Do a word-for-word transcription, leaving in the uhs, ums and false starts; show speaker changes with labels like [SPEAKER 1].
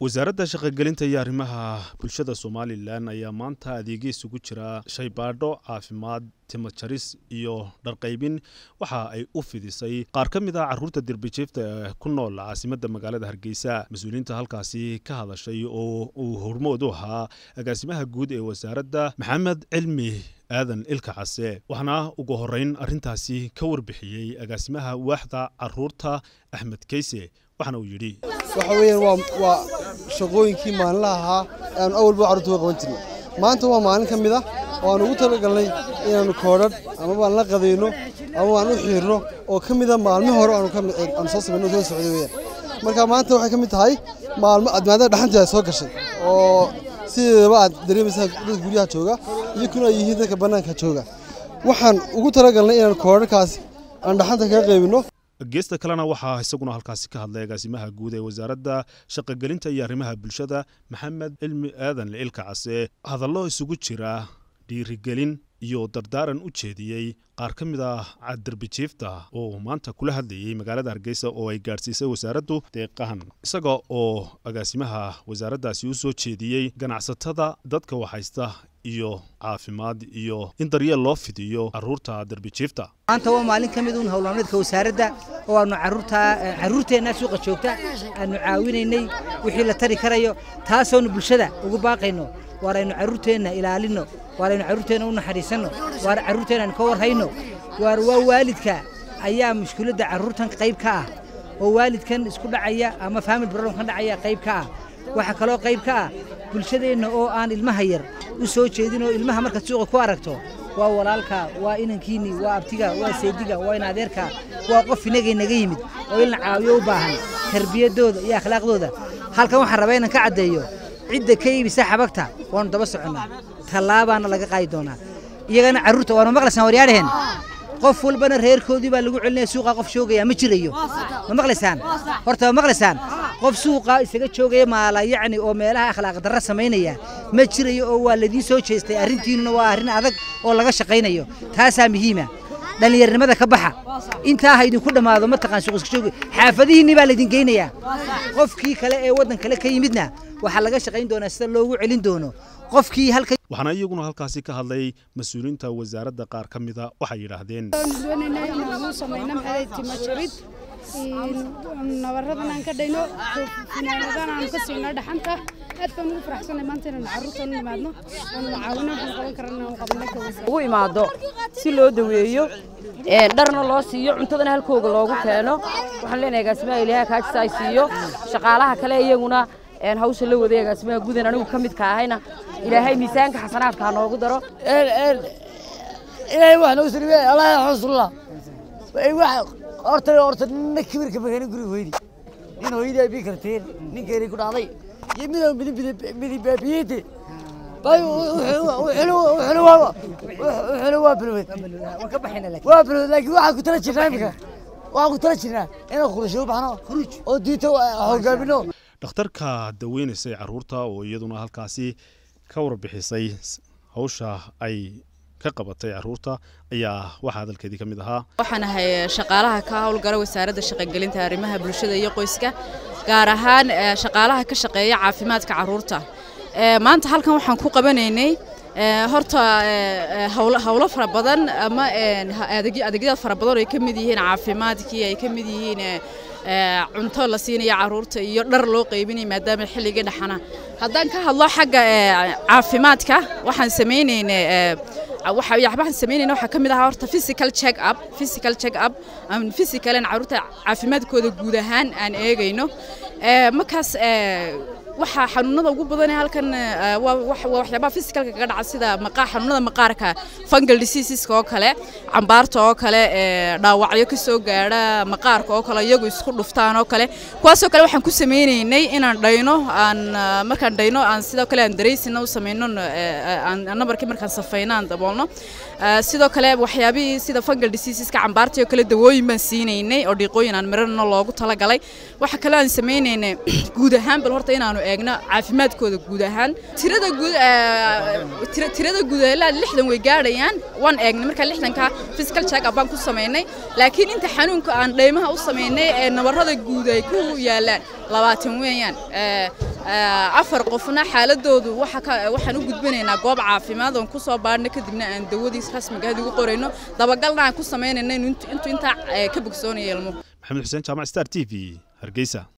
[SPEAKER 1] wasaaradda shaqagelinta iyo arrimaha bulshada Somaliland ayaa maanta adeegyo isugu jira shaybaadho caafimaad timo jaris iyo dharqaybin waxa ay u fidisay qaar ka mid ah carruurta dirbijeefta ku nool caasimadda magaalada Hargeysa mas'uuliyiinta halkaasi ka hadashay oo uu hormood u ahaa agaasimaha guud ee wasaaradda Maxamed Cilmi aadan ilka case waxna ugu horeyn arintaasi ka warbixiyay agaasimaha waaxda carruurta Axmed Kayse waxna uu yiri
[SPEAKER 2] waxa weeyaan waa shaqooyinkii maalinlaha aan awalba carruurta qaban jirnay maanta waa maalin ka mid ah oo aan ugu talagalnay inaan koodhad ama baan la qadeyno ama aan u xiirno oo ka mid ah maalmo hore aan ka aan soo sameeyno soo socday weeyaan marka maanta waxay ka mid tahay maalmo admaada dhaxanta soo gashay oo sideedaba aad dareemaysaa dad guryaha jooga iyo kuna yihiin dadka banaanka jooga waxaan ugu talagalnay inaan koodhadkaas aan dhaxanta ka qaybino
[SPEAKER 1] geesta kalena waxa isaguna halkaasi ka hadlay agaasimaha guud ee wasaaradda shaqagelinta iyo arrimaha bulshada Maxamed Cilmi aadan ilka case hadallo isugu jira dhiirigelin iyo dardaaran u jeediyay qaar ka mid ah darbijeefta oo maanta kula hadlayay magaalada Hargeysa oo ay gaarsiisay wasaaraddu deeqahan isaga oo agaasimaha wasaaraddaasi u soo jeediyay ganacsatada dadka waxaysta iyo caafimaad iyo in daryeel loo fidiyo carruurta darbijeefta
[SPEAKER 3] maanta waa maalin ka mid ah hawlmaalmeedka wasaaradda oo aanu carruurta carruurteena suuqa joogta aanu caawinaynay wixii la tari karayo taasoo bulshada ugu baaqayno waaraynu carruurteena ilaalino waaraynu carruurteena u naxariisano waar carruurteena ka warhayno waar waa waalidka ayaa mushkiladda carruurtan qayb ka ah oo waalidkan isku dhacaya ama family problem kan dhacaya qayb ka ah waxa kale oo qayb ka ah bulshadeena oo aan ilmaha yar u soo jeedin oo ilmaha marka suuqa ku aragto waa walaalka waa inankiini waa abtiga waa seediga waa in adeerka waa qof inaga naga yimid oo ilna caawiyo u baahan tarbiyadooda iyo akhlaaqdooda halkan waxa rabaa inaan ka cadeeyo cidda ka iibisa xabagta waan daba soconaa talaabana laga qaadi doonaa iyagana carruurta waan maqlaysan waryaareen qof walbana reerkoodii baa lagu celinaya suuqa qof joogaya ma jirayo ma maqlaysaan horta ma maqlaysaan qof suuqa isaga joogaya maala yacni oo meelaha akhlaaq darro sameynaya ma jirayo oo waa ladii soo jeestay arrintiina waa arrin adag oo laga shaqeynayo taasaa muhiima dhalinyarnimada ka baxa intaa ha idinku dhamaado ma taqaan suuq iska joogay xaafadihiinii baa laydin geynayaa qofkii kale ee waddan kale ka yimidna waxaa laga shaqayn doonaa sida loogu celin doono qofkii halka
[SPEAKER 1] waxaana iyaguna halkaasi ka hadlay mas'uuliyiinta wasaaradda qaar ka mid ah waxay yiraahdeen
[SPEAKER 4] nabaradan aan ka dhayno finaanadan aan ka siino dhaxanta aad baan ugu faraxsanahay maanta inaan carruurta u nimaadno aan caawino waxaan qaban karnaa aan qabanay
[SPEAKER 5] ugu imaado si loo daweeyo ee dharna loo siiyo cuntadana halkooga loogu keeno waxaan leenahay agaasimaha ilaahay ka jisay siiyo shaqaalaha kale iyaguna een hawsha la waday agaasimaha gudan anigu ka mid ka ahayna ilaahay miisaanka xasanaadka noogu daro
[SPEAKER 6] een een ilaahay wax noo siriyay allah xusullah way wax horta horta nin kibirka magana guri weeydi nin hooyada bi karteen nin geeri ku dhacday yimid mid mid mid baabiyade bay xulu xulu waa xulu waa bilwed
[SPEAKER 3] waan ka baxayna laakiin
[SPEAKER 6] waa bilwed laakiin waxa ku tala jirnaa imika waxa ku tala jirnaa inaan khuruusho baxno oo diito hoggaamino
[SPEAKER 1] dhakhtarka daweynayay carruurta oo iyaduna halkaasi ka warbixisay hawsha ay ka qabatay carruurta ayaa waxa hadalkeedii ka mid ahaa
[SPEAKER 7] waxaan ahay shaqaalaha ka hawlgala wasaaradda shaqagelinta arrimaha bulshada iyo qoyska gaar ahaan shaqaalaha ka shaqeeya caafimaadka carruurta maanta halkan waxaan ku qabanaynay horta hawlo fara badan ama adeegyada fara badan oo ay ka mid yihiin caafimaadkii ay ka mid yihiin cunto la siinayo carruurta iyo dhar loo qaybinayo maadaama xilliga dhaxana haddaan ka hadlo xagga caafimaadka waxaan sameynaynay waxa waxaan sameynayna waxa kamid ah horta physical check up physical check up am physical aan carruurta caafimaadkooda guud ahaan aan eegayno ee markaas ee waxa xanuunada ugu badan halkan wax waxyaabaha physicalka kaga dhaca sida maqaa xanuunada maqaarka fungal diseases oo kale cambaarta oo kale ee dhaawacyo ka soo gaara maqaarka oo kale iyagu isku dhuftaan oo kale kuwaas oo kale waxaan ku sameeynay inaan dhayno aan markaan dhayno aan sidoo kale aan dareysino u sameeyno aan nabarkii markaan safaynaan daboolno sidoo kale waxyaabii sida fungal diseases ka cambaarta oo kale dawooyin baan siinaynay oo dhiiqooyin aan marano loogu tala galay waxa kale aan sameeynay guud ahaan bal horta inaan eegno caafimaadkooda guud ahaan tirada guud tirada guud ilaa lixdan way gaarayaan waan eegnay marka lixdan ka physical check up baan ku sameeynay laakiin inta xanuunka aan dhaymaha u sameeynay ee nabarada guud ay ku yaalaan labaatan weeyaan afar qofna xaaladoodu waxa waxaan u gudbinaynaa goob caafimaad oo ku soo baarno kadibna aan dawadiis rasmiga ah ugu qoreyno dabagalna aan ku sameynayno intuu inta ka bogsoonaya ilmo
[SPEAKER 1] maxamed xuseen jaamac Star T V Hargeysa.